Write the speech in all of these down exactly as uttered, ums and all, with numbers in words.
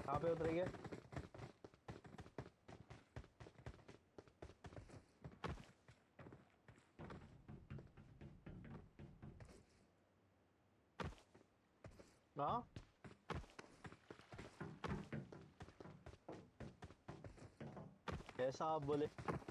कहाँ पे उतरेंगे? हाँ, कैसा आप बोले?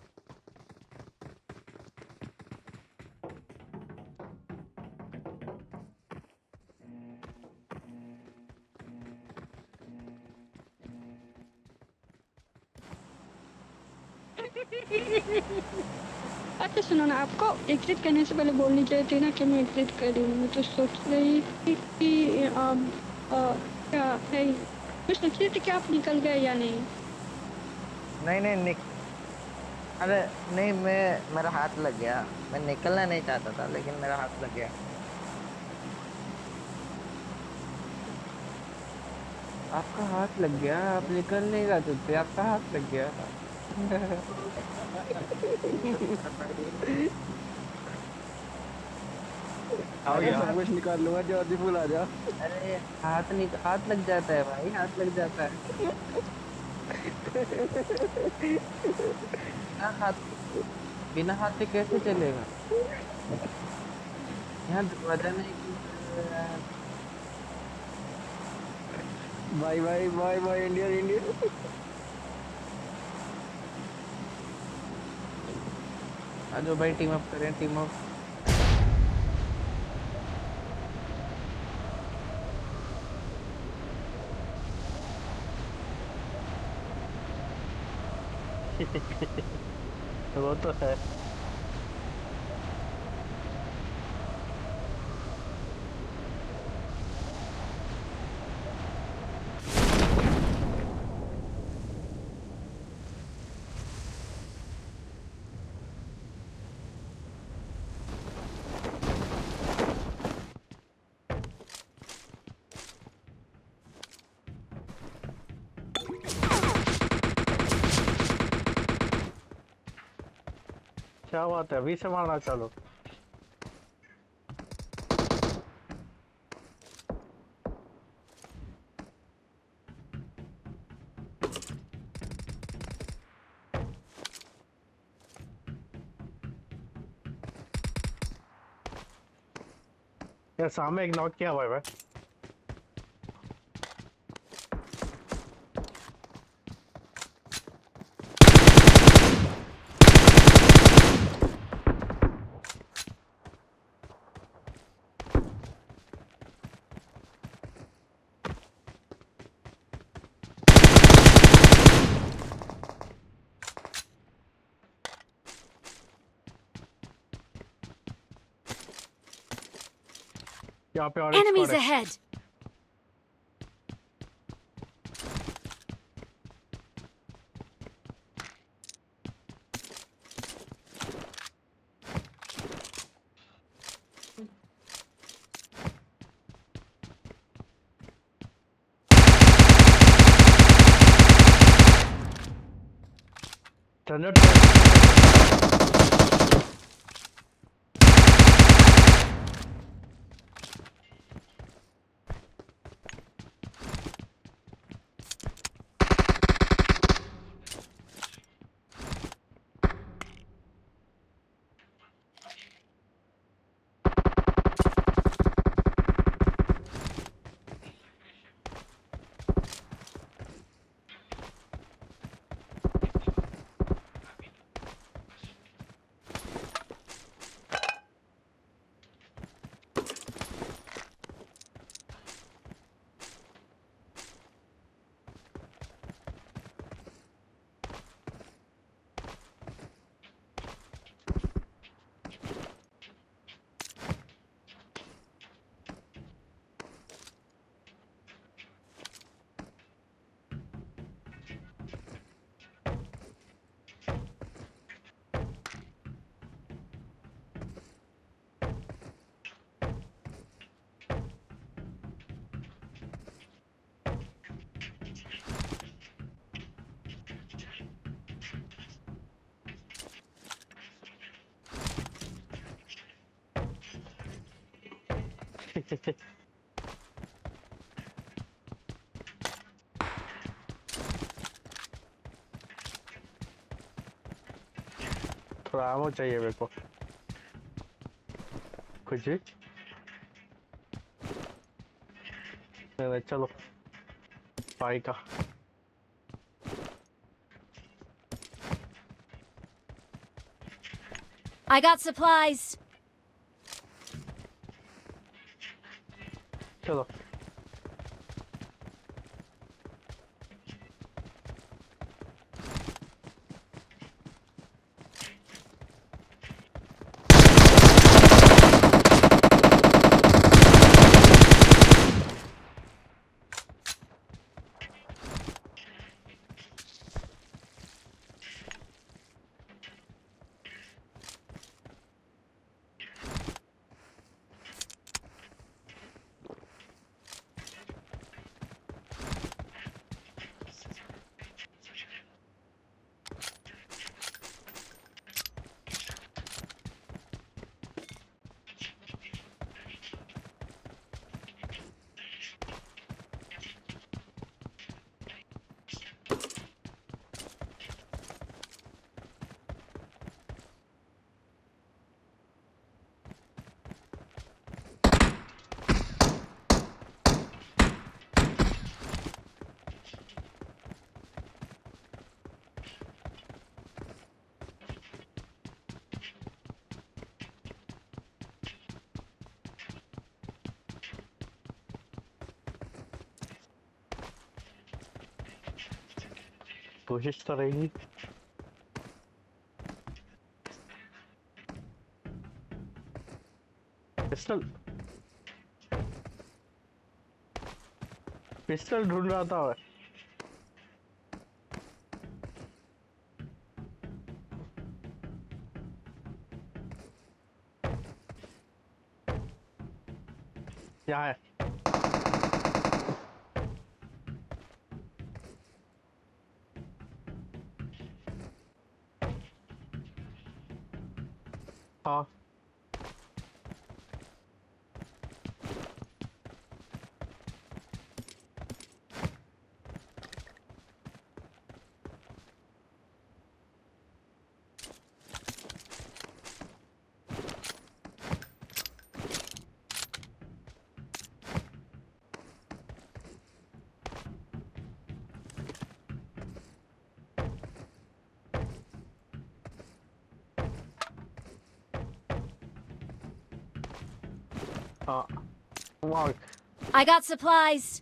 अच्छा सुनो ना, आपको एग्जिट करने से पहले बोलनी चाहिए थी ना कि मैं एग्जिट कर रही हूँ। मैं तो सोच रही थी कि अम, अ, क्या है, मैं सोच रही थी कि आप निकल गए या नहीं। नहीं नहीं निक अरे नहीं, मैं मेरा हाथ लग गया। मैं निकलना नहीं चाहता था लेकिन मेरा हाथ लग गया। आपका हाथ लग गया, आप निकल नहीं रहे थे, आपका हाथ लग गया। आ अरे गया। सब कुछ निकाल लूंगा, जॉर्ज फुल आ जा। अरे हाथ निक हाथ लग जाता है भाई, हाथ लग जाता है। बिना हाथ बिना हाथ के कैसे चलेगा? यहाँ दरवाजा नहीं खुल रहा है यार। Bye bye bye bye Indian Indian. आ जाओ भाई, टीम अप करें, टीम अप। वो तो है। क्या बात है, अभी से मारना चालू? यार सामने एक नॉक किया हुआ है भाई। यहाँ पे और एक स्क्वाड Enemies है। ahead! जनरेट कर। थोड़ा आमो चाहिए मेरे को कुछ भी। नहीं नहीं चलो भाई का I got supplies. चलो कोशिश तो रहेगी। पिस्टल पिस्टल ढूंढ रहा था। यहाँ है। हाँ हाँ मार्क I got supplies.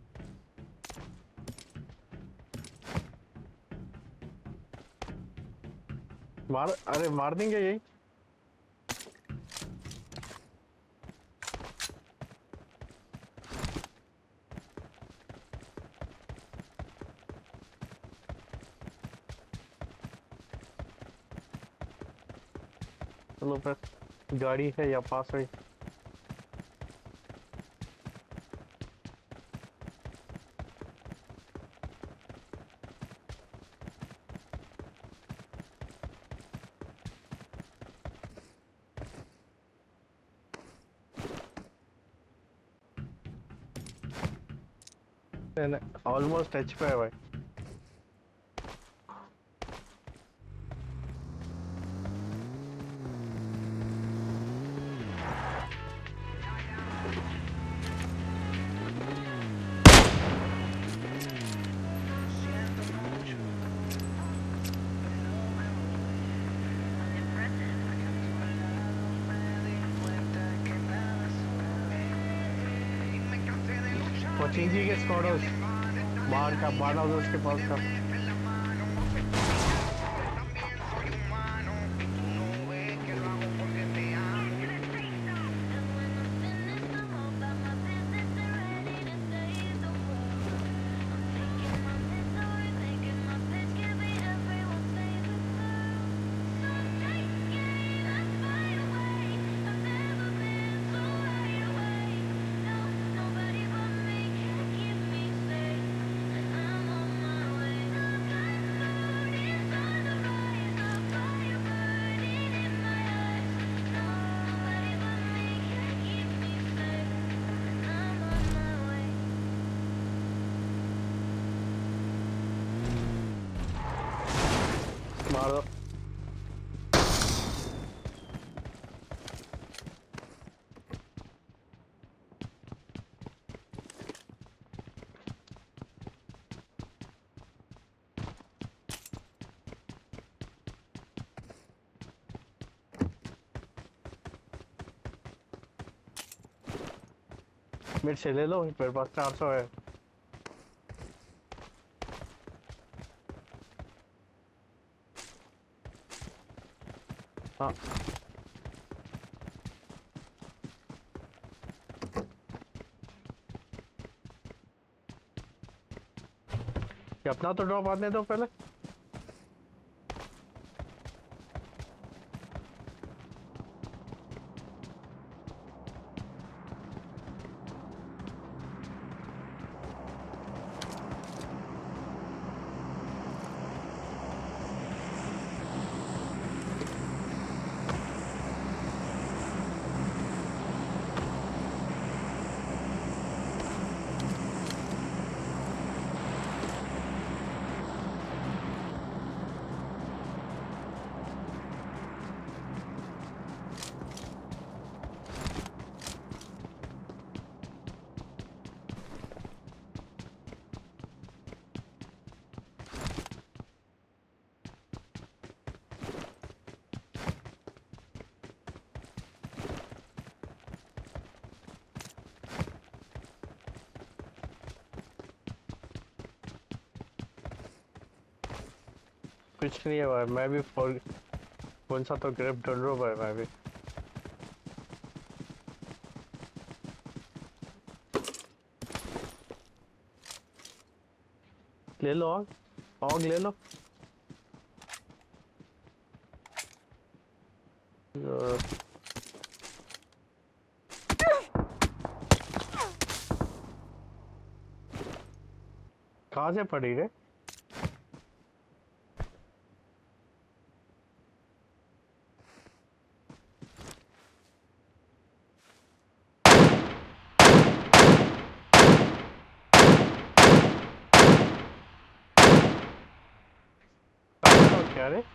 मार अरे मार देंगे यही। चलो फिर गाड़ी है या पास है। ऑलमोस्ट टच पे है भाई। पचिंगी के स्क्वाडोस बाहर का बारह उसके पास का। मार दो। मेरे से ले लो, मेरे पास चार सौ है। हाँ ये अपना तो ड्रॉप आने दो पहले। कुछ नहीं है भाई, मैं भी फोन कौन सा तो ग्रिप ढूंढ रहा हूँ भाई मैं भी। ले लो आग, आग ले लो। अ, कहाँ से पड़ी रे? क्या रे?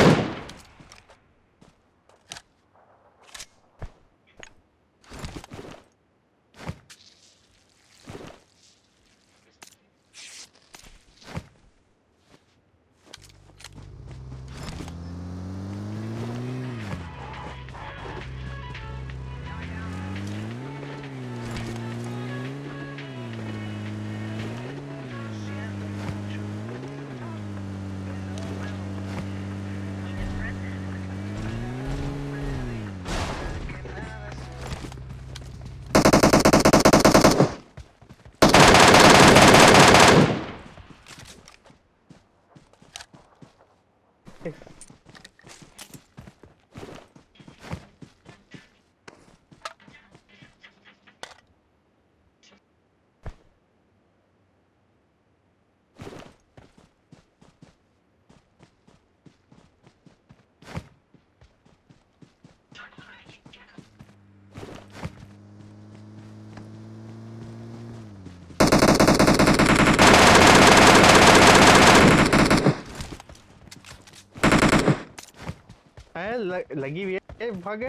है ल, लगी हुई है, भागे।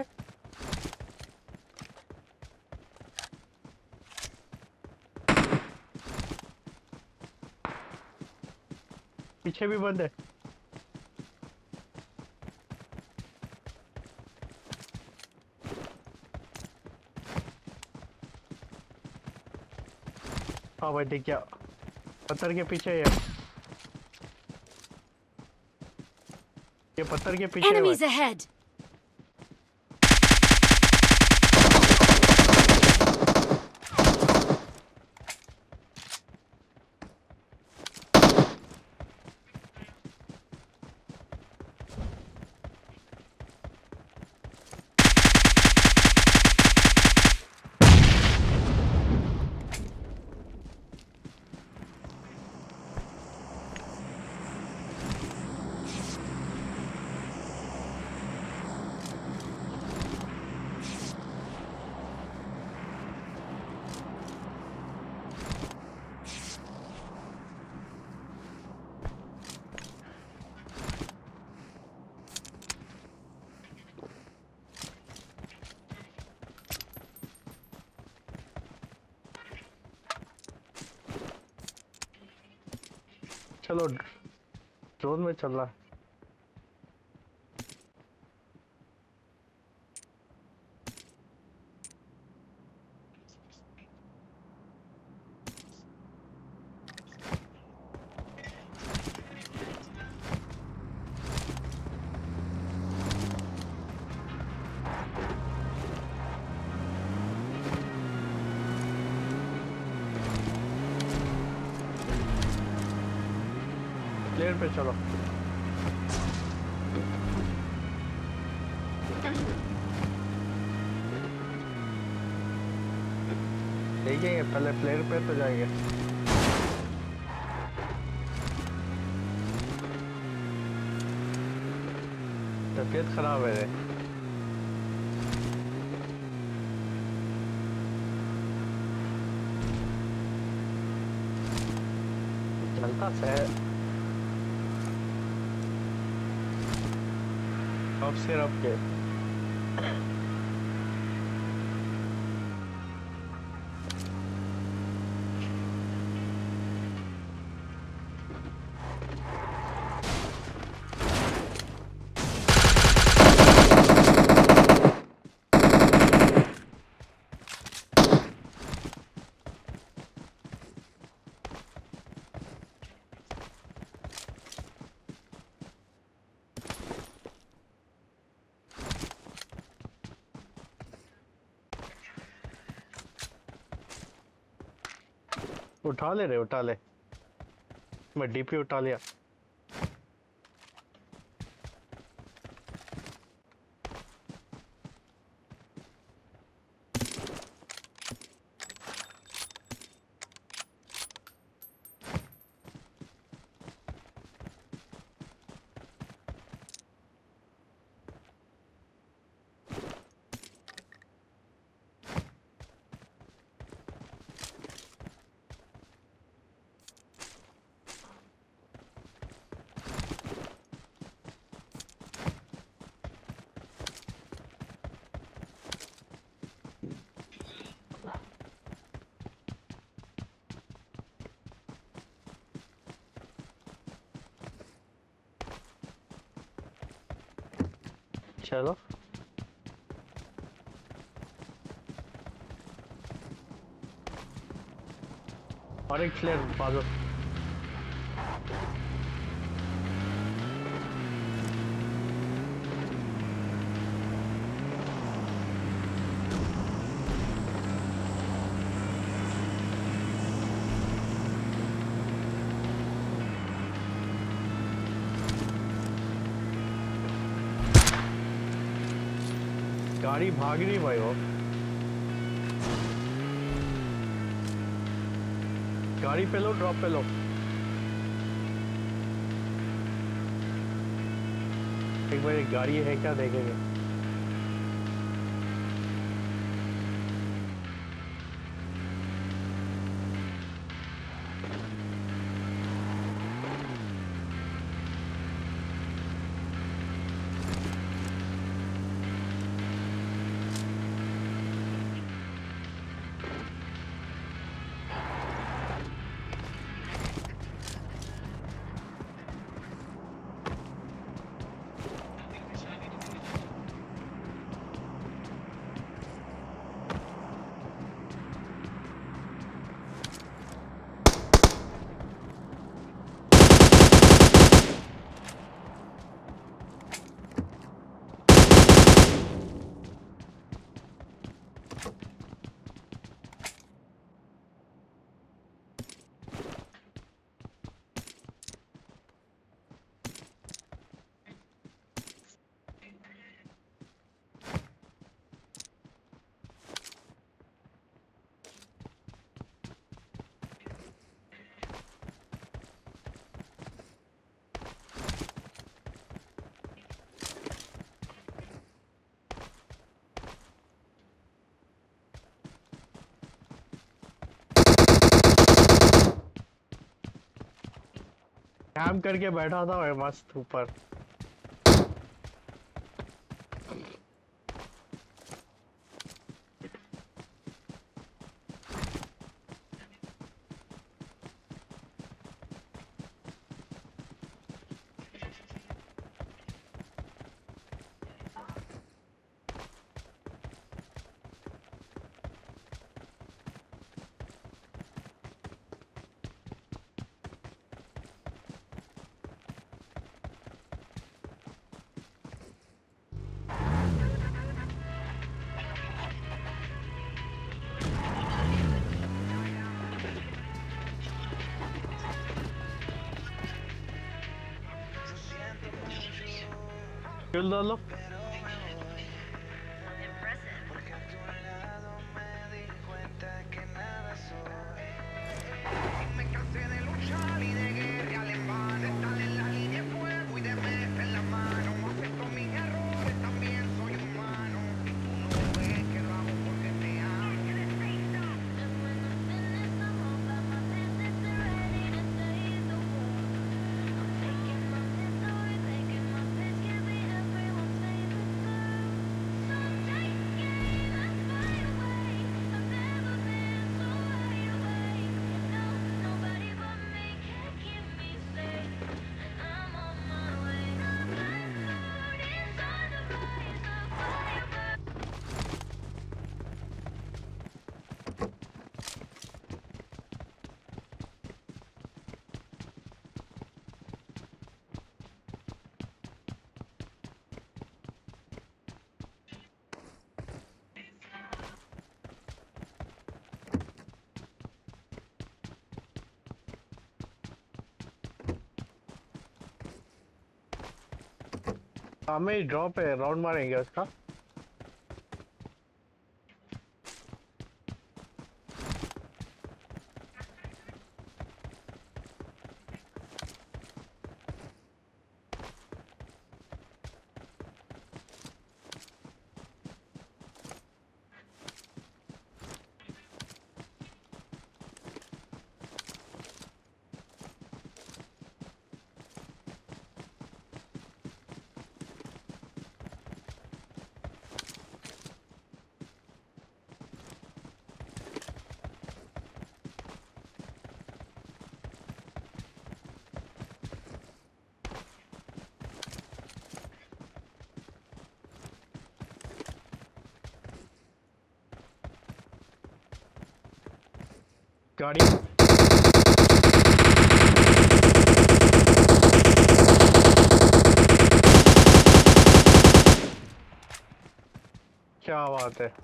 पीछे भी बंद है। हाँ भाई देख क्या, पत्थर के पीछे है, ये पत्थर के पीछे है भाई। Enemies ahead! चलो ड्रोन में चल रहा है। फ्लेयर पे चलो। देखेंगे पहले फ्लेयर पे तो जाएंगे। तबीयत खराब है रे। चलता से अब सिर्फ के उठा ले रे, उठा ले। मैं डीपी उठा लिया। चलो और एक फ्लेयर बाजू। गाड़ी भाग रही भाई वो। गाड़ी पे लो, ड्रॉप पे लो। एक बार एक गाड़ी है क्या देखेंगे। कैम करके बैठा था भाई मस्त ऊपर। फ्यूल डालो। हमें ड्रॉप है, राउंड मारेंगे उसका। गाड़ी क्या बात है।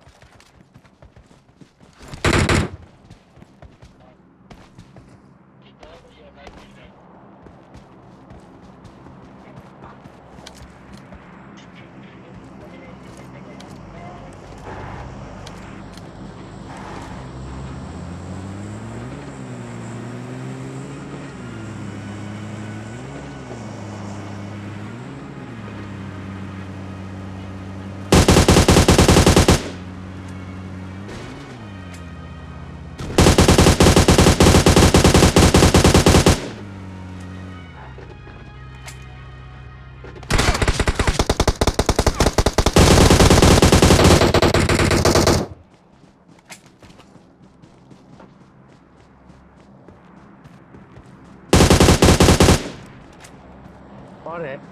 और है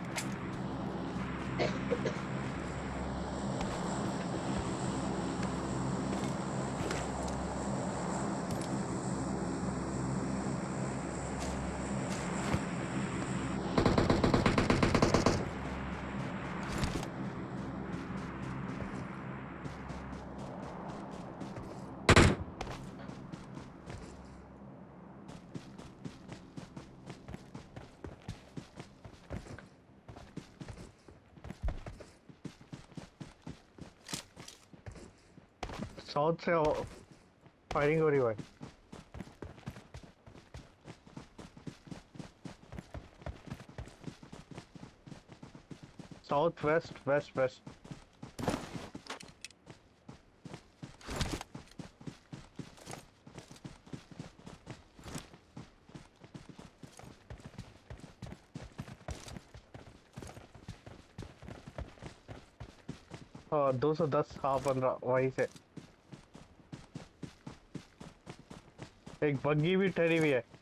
साउथ से फायरिंग हो रही है। साउथ वेस्ट वेस्ट वेस्ट हाँ दो सौ दस हाँ पंद्रह वहीं से एक बग्गी भी ठहरी हुई है।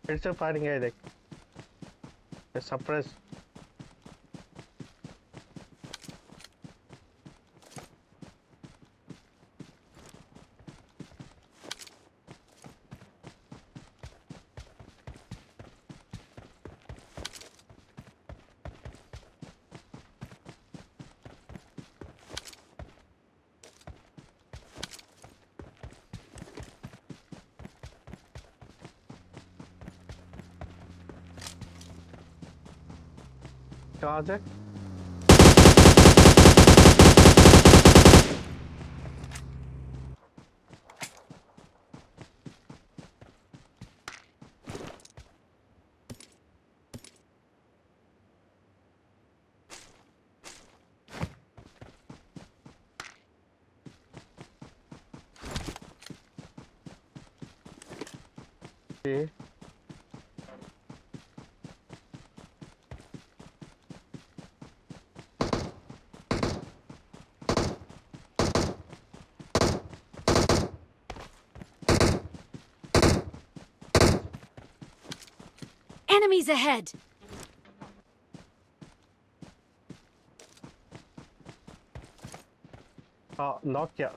फिर से फायरिंग है, देख सप्रेस। कहाँ से? ये Enemies ahead! हाँ लॉक किया।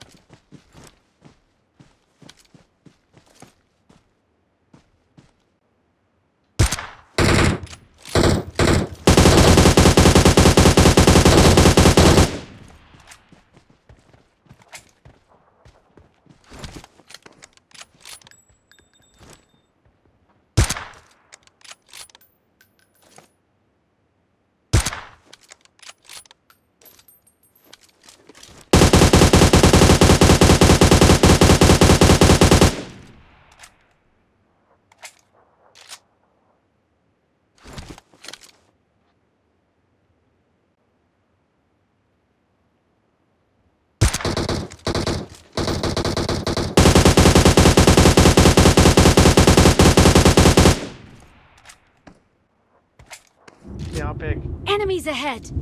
यहाँ पे एक Enemies ahead!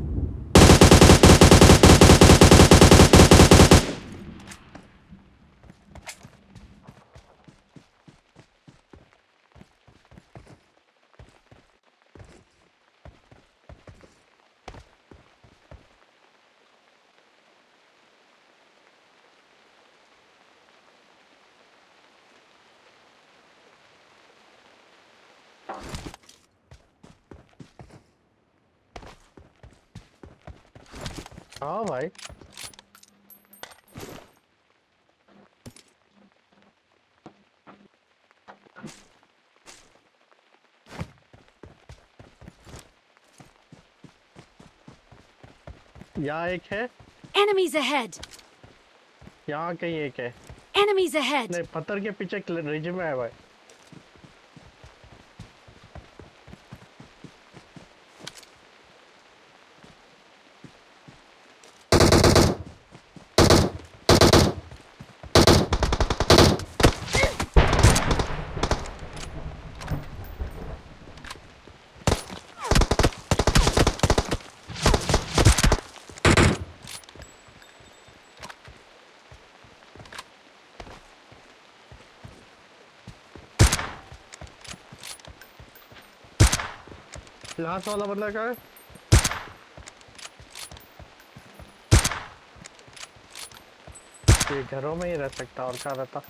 हाँ भाई यहाँ एक है, Enemies ahead! यहाँ कहीं एक है। Enemies ahead! नहीं पत्थर के पीछे रीजन में है भाई। लास्ट वाला बंदा कहाँ है? ये घरों में ही रह सकता और कहाँ रहता?